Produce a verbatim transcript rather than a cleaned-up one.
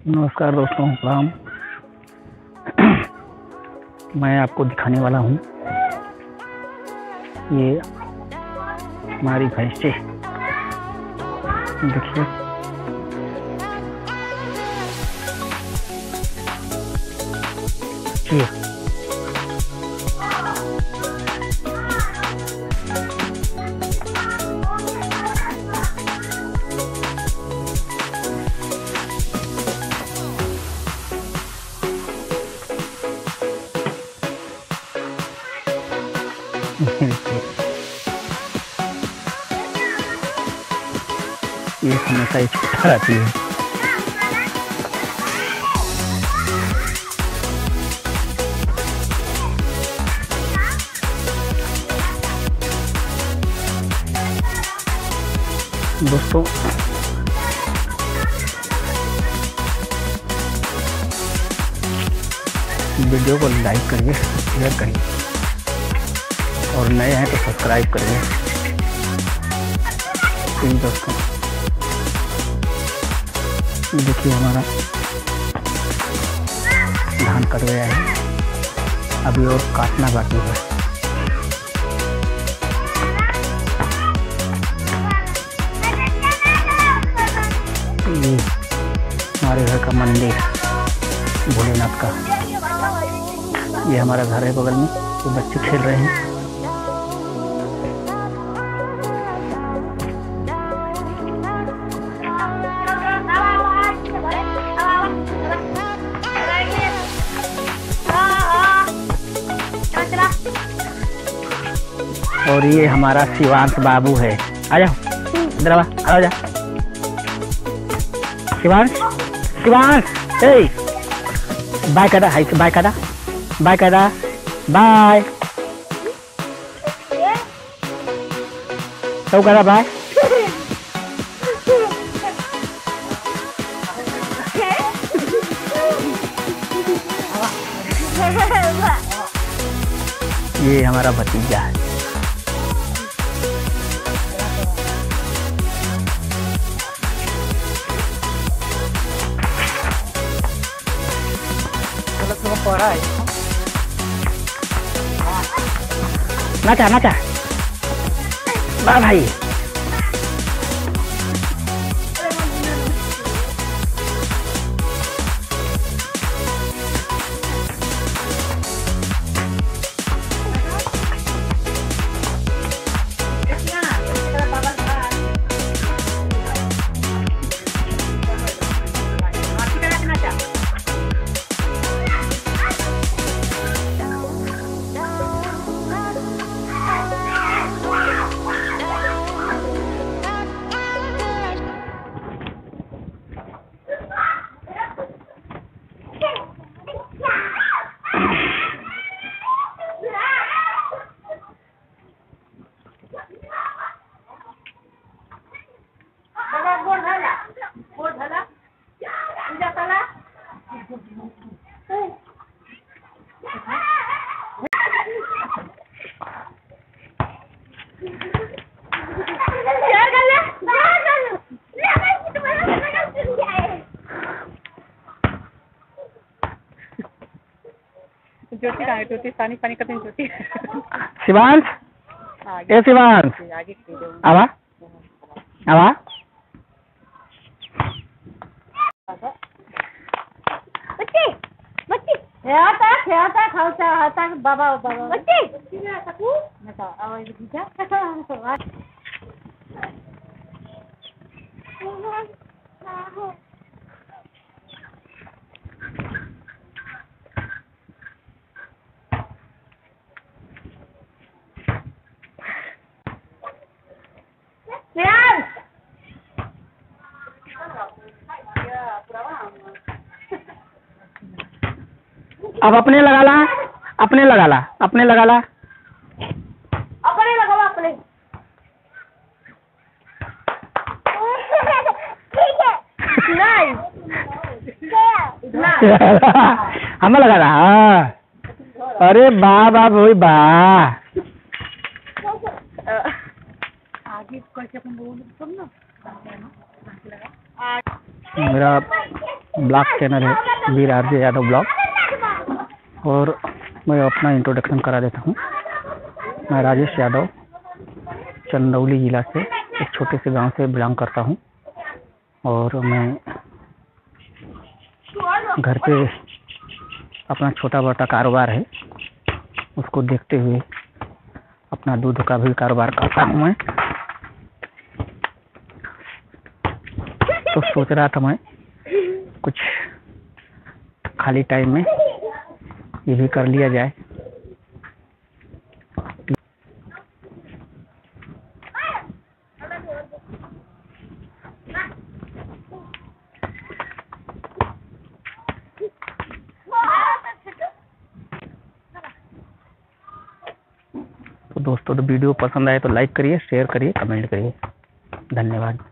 नमस्कार दोस्तों, राम। मैं आपको दिखाने वाला हूँ, ये हमारी भैंसे देखिए। ये ये हमेशा ही छूटा रहती है। दोस्तों, वीडियो को लाइक करिए, शेयर करिए और नए हैं तो सब्सक्राइब करिए। प्लीज दोस्तों, देखिए हमारा धान कट गया है, अभी और काटना बाकी है। ये हमारे घर का मंदिर भोलेनाथ का, ये हमारा घर है बगल में, तो बच्चे खेल रहे हैं। और ये हमारा शिवांश बाबू है। आ जाओ इधर, आ जा शिवांश। शिवांश, ए बाय करा, हाय बाय करा, बाय करा, बाय तो करा बाय। ये हमारा भतीजा है। नाचा नाचा बा भाई। ज्योति कहाँ है? ज्योति पानी पानी करते हैं। ज्योति शिवांश, ए शिवांश, आवा आवा। बच्ची बच्ची खेळता खेळता खावता आता बाबा बाबा बच्ची नका आवाज दीजा। अब अपने लगा ला, अपने लगा ला, अपने लगा ला, अपने लगाओ अपने। ठीक है, नहीं हमें लगा रहा। अरे वाह वाह भाई वाह। आगे कैसे अपन बोल तब ना। मेरा ब्लॉग चैनल है वीर आरजे यादव ब्लॉग। और मैं अपना इंट्रोडक्शन करा देता हूँ। मैं राजेश यादव चंदौली जिला से एक छोटे से गांव से बिलोंग करता हूँ। और मैं घर पे अपना छोटा मोटा कारोबार है, उसको देखते हुए अपना दूध का भी कारोबार करता हूँ मैं। तो सोच रहा था मैं कुछ खाली टाइम में ये भी कर लिया जाए। तो दोस्तों, तो वीडियो पसंद आए तो लाइक करिए, शेयर करिए, कमेंट करिए। धन्यवाद।